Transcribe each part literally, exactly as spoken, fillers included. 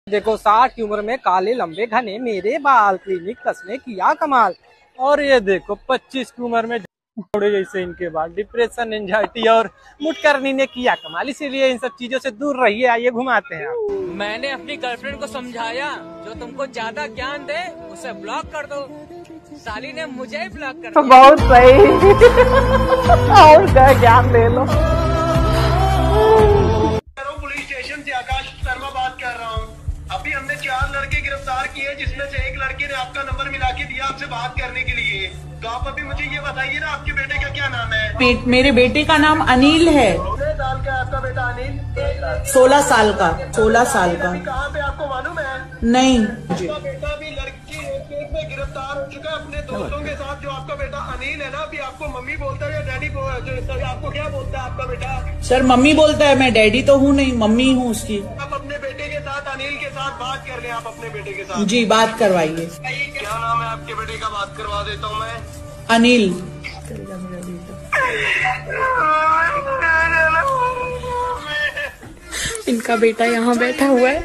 देखो साठ की उम्र में काले लंबे घने मेरे बाल, क्लिनिक प्लस ने किया कमाल। और ये देखो पच्चीस की उम्र में थोड़े जैसे इनके बाल, डिप्रेशन, एंजाइटी और मुटकरनी ने किया कमाल। इसीलिए इन सब चीजों से दूर रहिए। आइए घुमाते हैं आप। मैंने अपनी गर्लफ्रेंड को समझाया, जो तुमको ज्यादा ज्ञान दे उसे ब्लॉक कर दो। साली ने मुझे ही ब्लॉक कर दिया। बहुत सही। और क्या ज्ञान ले लो। पुलिस स्टेशन से आकाश शर्मा बात कर रहा हूँ। अभी हमने चार लड़के गिरफ्तार किए, जिसमें से एक लड़के ने आपका नंबर मिला के दिया आपसे बात करने के लिए। तो आप अभी मुझे ये बताइए ना, आपके बेटे का क्या नाम है? बे, मेरे बेटे का नाम अनिल है। कितने साल का है आपका बेटा अनिल? सोलह साल का। सोलह साल का। कहाँ पे आपको मालूम है? नहीं। आपका बेटा भी लड़की रेप में गिरफ्तार हो चुका है अपने दोस्तों के साथ। जो आपका बेटा अनिल है ना, अभी आपको मम्मी बोलता है या डैडी बोलता है? आपको क्या बोलता है आपका बेटा? सर मम्मी बोलता है, मैं डैडी तो हूँ नहीं, मम्मी हूँ उसकी। आप अपने बेटे के साथ, अनिल के साथ बात कर लें। आप अपने बेटे के साथ जी बात करवाइए। क्या नाम है आपके बेटे का? बात करवा देता हूँ मैं। अनिल। इनका बेटा यहाँ बैठा हुआ है।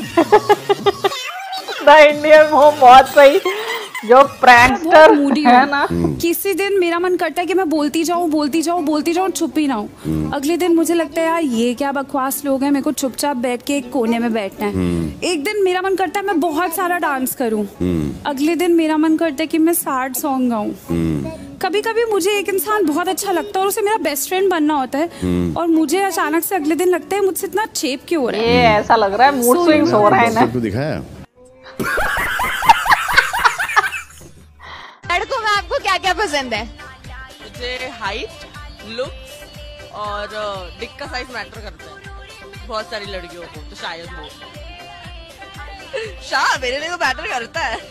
द इंडियन होम बहुत सही। जो प्रैंकस्टर है ना, किसी दिन मेरा मन करता है कि मैं बोलती जाऊँ बोलती जाऊँ बोलती जाऊँ, चुप ही ना हूँ। अगले दिन मुझे लगता है यार ये क्या बकवास लोग हैं, मेरे को चुपचाप बैठ के एक कोने में बैठना है। एक दिन मेरा मन करता है मैं बहुत सारा डांस करूँ, अगले दिन मेरा मन करता है कि मैं सैड सॉन्ग गाऊँ। कभी कभी मुझे एक इंसान बहुत अच्छा लगता है और उसे मेरा बेस्ट फ्रेंड बनना होता है, और मुझे अचानक से अगले दिन लगता है मुझसे इतना चेप क्यों हो रहा है। ये ऐसा लग रहा है मूड स्विंग्स हो रहा है ना। दिखाया लड़कों में आपको क्या क्या पसंद है? मुझे हाइट, लुक और डिक का साइज मैटर करता है बहुत सारी लड़कियों को, तो शायद वो शाह मेरे लिए तो मैटर करता है।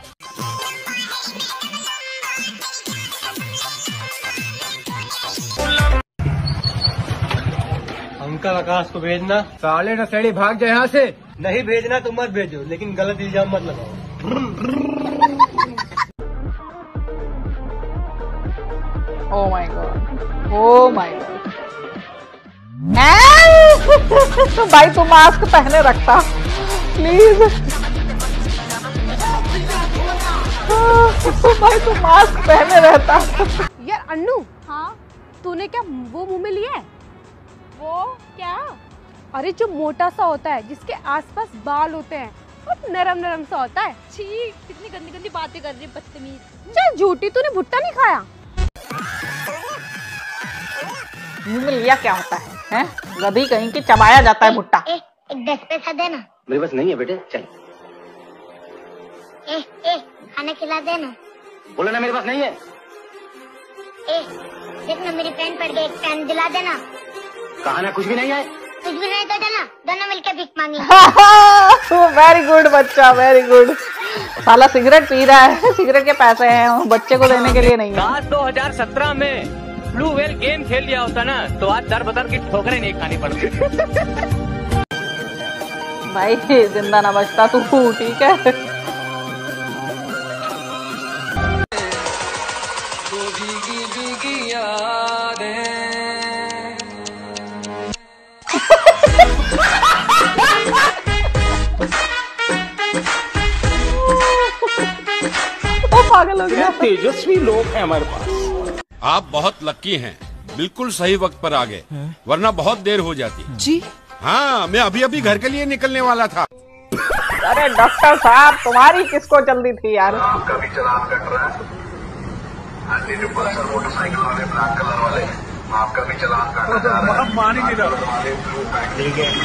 अंकल आकाश को भेजना। साले नशेड़ी भाग जाए यहाँ से। नहीं भेजना तो मत भेजो, लेकिन गलत इल्जाम मत लगाओ। Oh my god. Oh my god. भाई तू मास्क पहने रखता प्लीज। भाई तू मास्क पहने रहता। यार अन्नू, हाँ तूने क्या वो मुंह में लिया है? वो क्या? अरे जो मोटा सा होता है, जिसके आसपास बाल होते हैं, और नरम नरम सा होता है। छी, कितनी गंदी गंदी बातें कर रही है, बदतमीज। चल झूठी, तूने भुट्टा नहीं खाया? मुंह में लिया क्या होता है, हैं? गधी कहीं की, चबाया जाता है भुट्टा। ए, एक दस पैसा देना। मेरे पास नहीं है बेटे, चल। ए, ए, खाना खिला देना। बोला ना मेरे पास नहीं है। ए, देख ना मेरी पेन पड़ गई, एक पेन दिला देना। कहा ना कुछ भी नहीं है। कुछ भी नहीं तो देना, दोनों मिलके भीख मांगी। वेरी गुड बच्चा, वेरी गुड। साला सिगरेट पी रहा है, सिगरेट के पैसे हैं, बच्चे को देने के लिए नहीं है। काश दो हज़ार सत्रह में ब्लू व्हेल गेम खेल लिया होता ना, तो आज दर बदर की ठोकरें नहीं खानी पड़ती। भाई जिंदा ना बचता तू, ठीक है। भीगी भीगी यादें। पागल हो गया। तेजस्वी लोग हैं हमारे पास। आप बहुत लक्की हैं, बिल्कुल सही वक्त पर आ गए, वरना बहुत देर हो जाती। जी हाँ, मैं अभी अभी घर के लिए निकलने वाला था। अरे डॉक्टर साहब, तुम्हारी किसको जल्दी थी यार? आपका भी चलान कट रहा है। जो पल्सर मोटरसाइकिल वाले, ब्लैक कलर वाले, आपका भी चलान काटा जा रहा है। मानेंगे ना? ठीक है।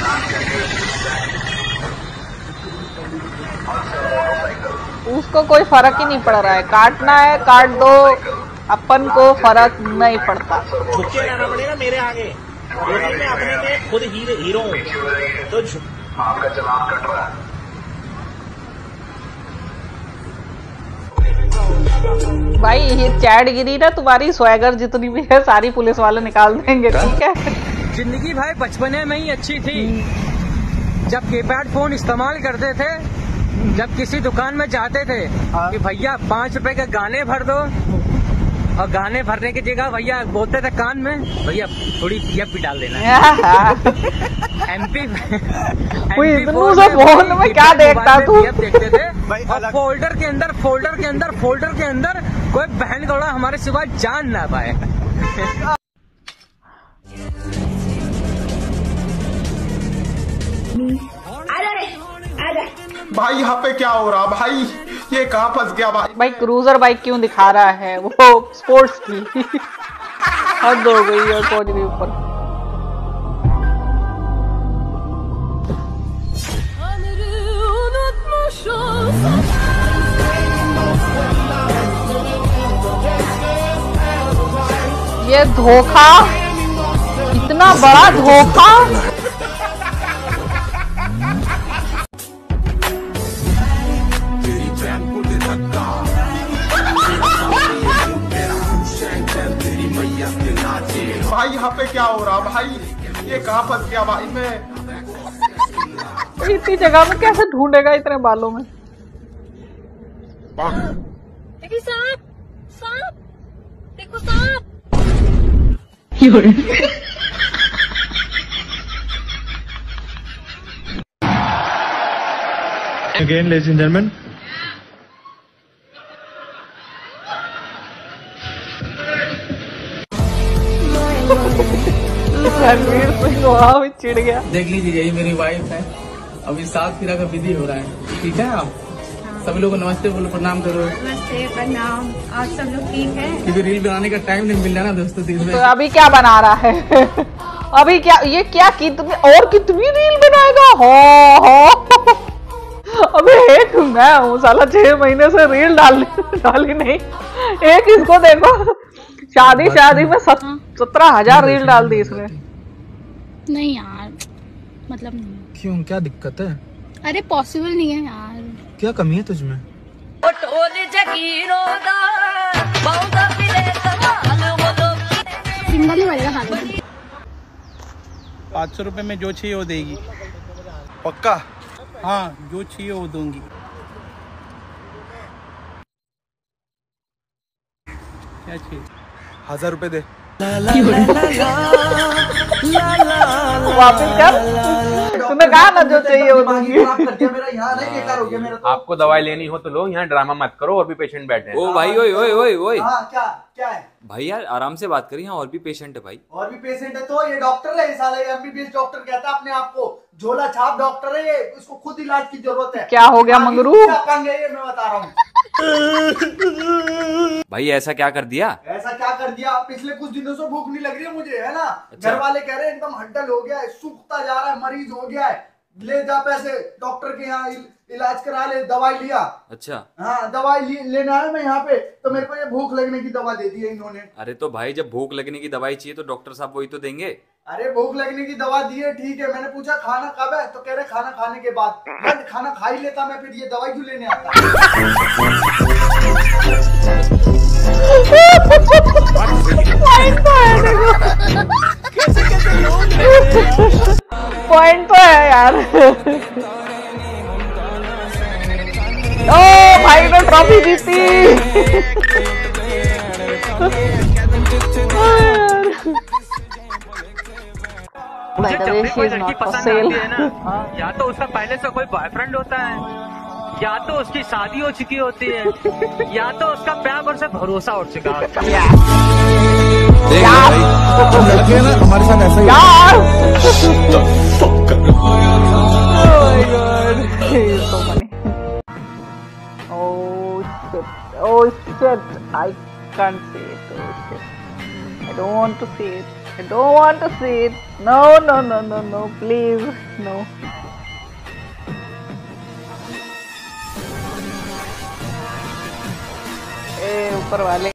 उसको कोई फर्क ही नहीं पड़ रहा है, काटना है काट दो, अपन को फर्क नहीं पड़ता। झुके रहना पड़ेगा मेरे आगे, मैं अपने में खुद हीरो हूँ, तो आपका चलान कट रहा है। भाई ये चैटगिरी ना तुम्हारी स्वैगर जितनी भी है सारी पुलिस वाले निकाल देंगे, ठीक है। जिंदगी भाई बचपने में ही अच्छी थी, जब कीपैड फोन इस्तेमाल करते थे, जब किसी दुकान में जाते थे कि भैया पाँच रुपए के गाने भर दो, और गाने भरने की जगह भैया बोलते थे कान में, भैया थोड़ी पीएफ भी डाल देना। एमपी फोन में क्या देखता तू? देखते थे और फोल्डर के अंदर फोल्डर के अंदर फोल्डर के अंदर कोई बहन गौड़ा हमारे सिवा जान ना पाए। भाई यहाँ पे क्या हो रहा भाई, ये कहाँ फंस गया भाई? भाई क्रूजर बाइक क्यों दिखा रहा है? वो स्पोर्ट्स की हद हो गई है। पहुंच गई ऊपर। ये धोखा, इतना बड़ा धोखा। भाई यहाँ पे क्या हो रहा भाई, ये कहाँ फंस गया भाई? मैं इतनी जगह में कैसे ढूंढेगा इतने बालों में? देखिए सांप, सांप, देखो सांप। Again, ladies and gentlemen. Ranveer Singh वहाँ भी चिढ़ गया। देख लीजिए, यही मेरी वाइफ है। अभी सात फिरा का विधि हो रहा है। ठीक है, आप सभी लोगों को नमस्ते बोलो, प्रणाम करो। नमस्ते, प्रणाम। आप सब लोग ठीक है? क्योंकि रील बनाने का टाइम नहीं मिल रहा ना दोस्तों। तो अभी क्या बना रहा है? अभी क्या ये क्या कितनी और कितनी रील बनाएगा? हो हो अबे एक मैं हूँ साला, छह महीने से रील डाल डाली नहीं। एक इसको देखो, शादी शादी में सत्रह हजार रील डाल दी इसने। नहीं यार, मतलब नहीं। क्यों, क्या दिक्कत है? अरे पॉसिबल नहीं है यार। क्या कमी है तुझमें? सिंगल ही बनेगा हाथ में। पाँच सौ रुपए में जो चाहिए वो देगी। पक्का? हाँ, जो चाहिए वो दूंगी। क्या चाहिए? हजार रुपए दे। वापिस कर, तूने कहा ना जो चाहिए वो दूंगी। आपको दवाई लेनी हो तो लो, यहाँ ड्रामा मत करो, और भी पेशेंट बैठे हैं। ओ भाई, ओए ओए ओए ओए, क्या क्या है भाई? यार आराम से बात करिए, यहाँ और भी पेशेंट है भाई। और भी पेशेंट है तो ये डॉक्टर है, साला एमबीबीएस डॉक्टर कहता है अपने आप को, झोला छाप डॉक्टर है ये, इसको खुद इलाज की जरूरत है। क्या हो गया मंगरू? क्या पंगे ये मैं बता रहा हूँ। भाई ऐसा क्या कर दिया? ऐसा क्या कर दिया? पिछले कुछ दिनों से भूख नहीं लग रही है मुझे, है ना? अच्छा। घर वाले कह रहे हैं एकदम हड्डल हो गया है, सूखता जा रहा है, मरीज हो गया है, ले जा पैसे डॉक्टर के यहाँ इलाज करा ले। दवाई लिया। अच्छा। हाँ, दवाई लेने आया मैं यहाँ पे, तो मेरे को ये भूख लगने की दवा दे दी है इन्होंने। अरे तो भाई जब भूख लगने की दवाई चाहिए तो डॉक्टर साहब वही तो देंगे। अरे भूख लगने की दवा दी है, ठीक है। मैंने पूछा खाना कब है, तो कह रहे खाना खाने के बाद। मैं खाना खा ही लेता मैं, फिर ये दवाई क्यों लेने आता? पॉइंट तो है यार। ओ भाई ने ट्रॉफी जीती। मुझे जब भी कोई लड़की पसंद आती है ना, या तो उसका पहले से कोई बॉयफ्रेंड होता है, या तो उसकी शादी हो चुकी होती है, या तो उसका प्यार पर से भरोसा उठ चुका होता है। लड़के ना हमारे साथ ऐसा ही Oh shit, I can't see it. Oh shit. I don't want to see it. I don't want to see it. No, no, no, no, no, please, no. ए ऊपर वाले